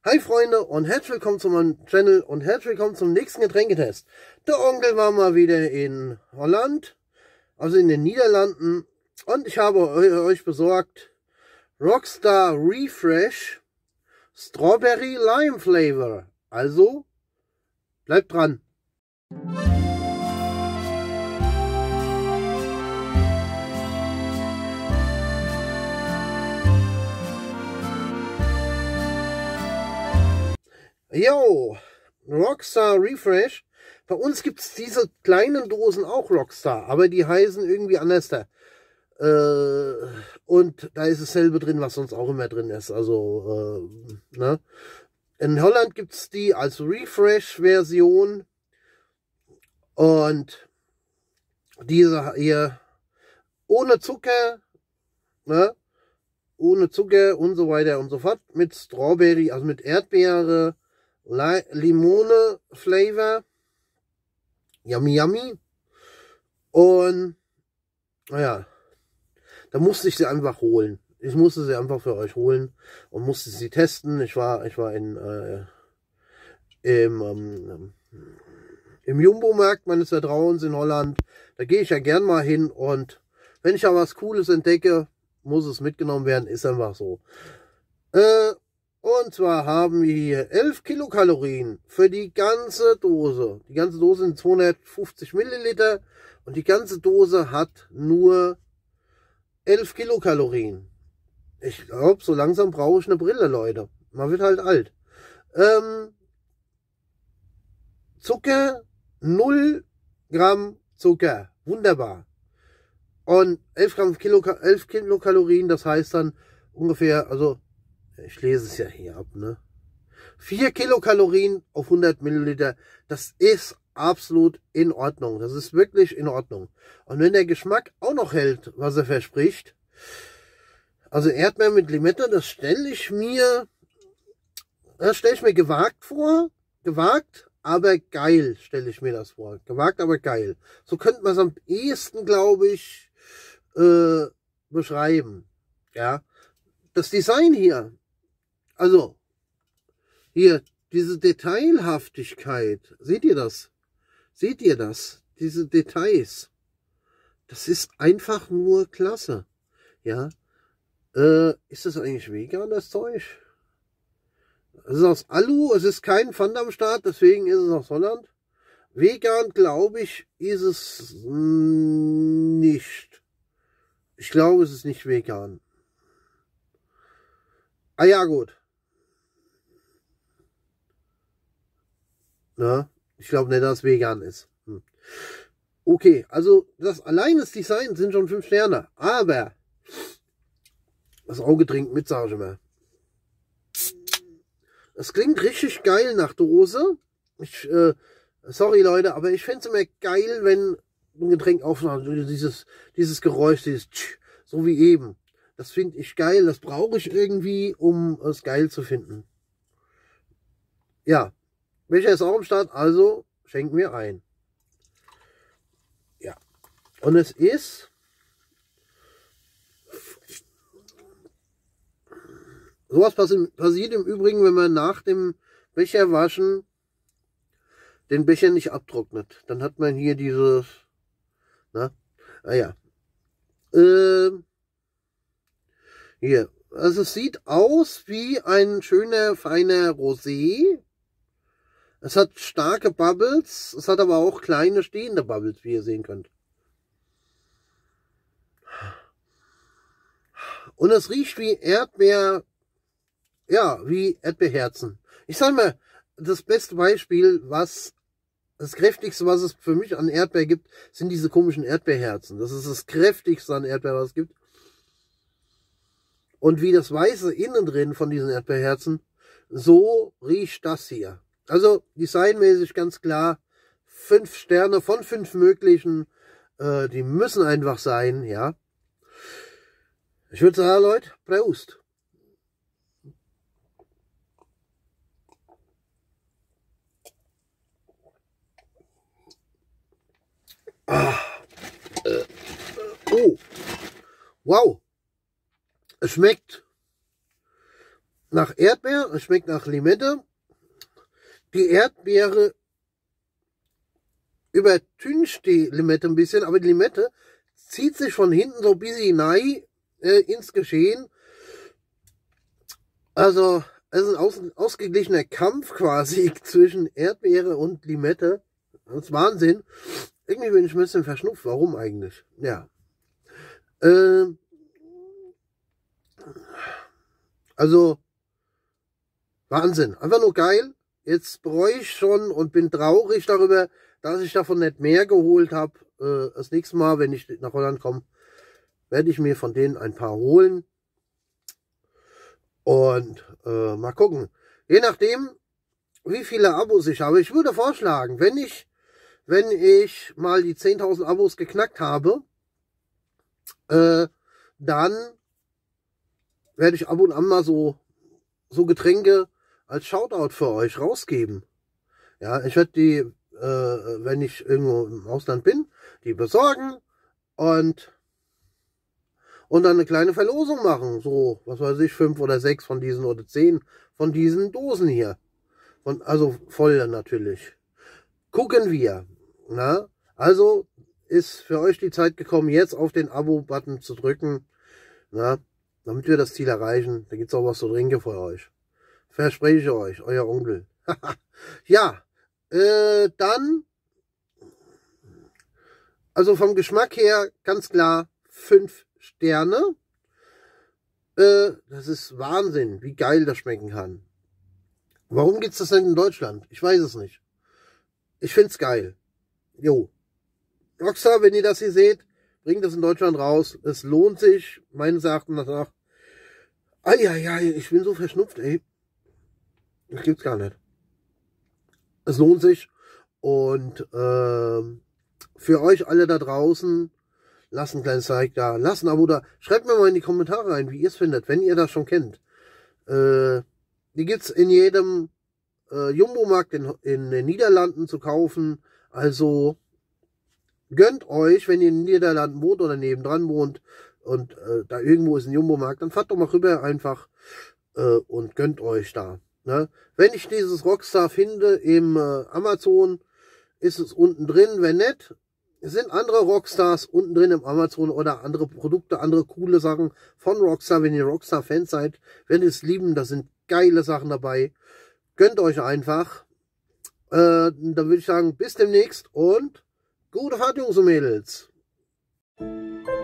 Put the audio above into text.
Hi Freunde und herzlich willkommen zu meinem Channel und herzlich willkommen zum nächsten Getränketest. Der Onkel war mal wieder in Holland, also in den Niederlanden, und ich habe euch besorgt Rockstar Refresh Strawberry Lime Flavor. Also bleibt dran. Jo, Rockstar Refresh. Bei uns gibt es diese kleinen Dosen auch Rockstar, aber die heißen irgendwie anders da. Und da ist dasselbe drin, was sonst auch immer drin ist. Also, ne? In Holland gibt es die als Refresh-Version. Und diese hier ohne Zucker, ne? Ohne Zucker und so weiter und so fort. Mit Strawberry, also mit Erdbeere, Limone Flavor. Yummy, yummy. Und naja, da musste ich sie einfach holen. Ich musste sie einfach für euch holen und musste sie testen. Ich war im Jumbo-Markt meines Vertrauens in Holland. Da gehe ich ja gern mal hin, und wenn ich ja was Cooles entdecke, muss es mitgenommen werden. Ist einfach so. Und zwar haben wir hier 11 Kilokalorien für die ganze Dose. Die ganze Dose sind 250 Milliliter und die ganze Dose hat nur 11 Kilokalorien. Ich glaube, so langsam brauche ich eine Brille, Leute. Man wird halt alt. Zucker, 0 Gramm Zucker. Wunderbar. Und 11 Kilokalorien, das heißt dann ungefähr, also ich lese es ja hier ab, ne? 4 Kilokalorien auf 100 Milliliter. Das ist absolut in Ordnung. Das ist wirklich in Ordnung. Und wenn der Geschmack auch noch hält, was er verspricht, also Erdbeeren mit Limette, das stelle ich mir gewagt vor. Gewagt, aber geil stelle ich mir das vor. Gewagt, aber geil. So könnte man es am ehesten, glaube ich, beschreiben. Ja. Das Design hier, also hier, diese Detailhaftigkeit, seht ihr das? Seht ihr das? Diese Details. Das ist einfach nur klasse. Ja. Ist das eigentlich vegan, das Zeug? Es ist aus Alu, es ist kein Pfand am Start, deswegen ist es aus Holland. Vegan, glaube ich, ist es nicht. Ich glaube, es ist nicht vegan. Ah ja, gut. Na, ich glaube nicht, dass es vegan ist. Okay, also allein das Design sind schon 5 Sterne. Aber das Auge trinkt mit, sage ich mal. Es klingt richtig geil nach Dose. Sorry Leute, aber ich fände es immer geil, wenn ein Getränk aufmacht. Dieses Geräusch, so wie eben. Das finde ich geil. Das brauche ich irgendwie, um es geil zu finden. Ja. Welcher ist auch am Start? Also schenken wir ein. Ja. Und es ist sowas passiert im Übrigen, wenn man nach dem Becher waschen den Becher nicht abtrocknet. Dann hat man hier dieses, na, naja. Hier. Also es sieht aus wie ein schöner, feiner Rosé. Es hat starke Bubbles. Es hat aber auch kleine stehende Bubbles, wie ihr sehen könnt. Und es riecht wie Erdbeer, ja, wie Erdbeerherzen. Ich sag mal, das beste Beispiel, das kräftigste, was es für mich an Erdbeer gibt, sind diese komischen Erdbeerherzen. Das ist das kräftigste an Erdbeer, was es gibt. Und wie das Weiße innen drin von diesen Erdbeerherzen, so riecht das hier. Also designmäßig ganz klar 5 Sterne von 5 möglichen. Die müssen einfach sein, ja. Ich würde sagen, Leute, Prost. Oh, wow. Es schmeckt nach Erdbeer, es schmeckt nach Limette. Die Erdbeere übertüncht die Limette ein bisschen, aber die Limette zieht sich von hinten so ein bisschen hinein ins Geschehen. Also es ist ein ausgeglichener Kampf quasi zwischen Erdbeere und Limette. Das ist Wahnsinn. Irgendwie bin ich ein bisschen verschnupft. Warum eigentlich? Ja. Also Wahnsinn. Einfach nur geil. Jetzt bereue ich schon und bin traurig darüber, dass ich davon nicht mehr geholt habe. Das nächste Mal, wenn ich nach Holland komme, werde ich mir von denen ein paar holen. Und mal gucken. Je nachdem, wie viele Abos ich habe. Ich würde vorschlagen, wenn ich mal die 10.000 Abos geknackt habe, dann werde ich ab und an mal so Getränke als Shoutout für euch rausgeben. Ja, ich werde die, wenn ich irgendwo im Ausland bin, die besorgen und dann eine kleine Verlosung machen. So, was weiß ich, 5 oder 6 von diesen oder 10 von diesen Dosen hier. Also voll natürlich. Gucken wir. Na? Also ist für euch die Zeit gekommen, jetzt auf den Abo-Button zu drücken. Na? Damit wir das Ziel erreichen. Da gibt es auch was zu trinken für euch. Verspreche ich euch, euer Onkel. Ja, dann, also vom Geschmack her ganz klar 5 Sterne. Das ist Wahnsinn, wie geil das schmecken kann. Warum gibt's das denn in Deutschland? Ich weiß es nicht. Ich find's geil. Jo. Rockstar, wenn ihr das hier seht, bringt das in Deutschland raus. Es lohnt sich, meines Erachtens nach. Eieiei, ich bin so verschnupft, ey. Das gibt's gar nicht. Es lohnt sich. Und für euch alle da draußen, lasst ein kleines Like da, lasst ein Abo da. Schreibt mir mal in die Kommentare rein, wie ihr es findet, wenn ihr das schon kennt. Die gibt's in jedem Jumbo-Markt in den Niederlanden zu kaufen. Also gönnt euch, wenn ihr in den Niederlanden wohnt oder nebendran wohnt und da irgendwo ist ein Jumbo-Markt, dann fahrt doch mal rüber einfach und gönnt euch da. Ne? Wenn ich dieses Rockstar finde im Amazon, ist es unten drin. Wenn nicht, es sind andere Rockstars unten drin im Amazon oder andere Produkte, andere coole Sachen von Rockstar. Wenn ihr Rockstar-Fans seid, werdet ihr es lieben. Da sind geile Sachen dabei. Gönnt euch einfach. Dann würde ich sagen, bis demnächst und gute Fahrt, Jungs und Mädels.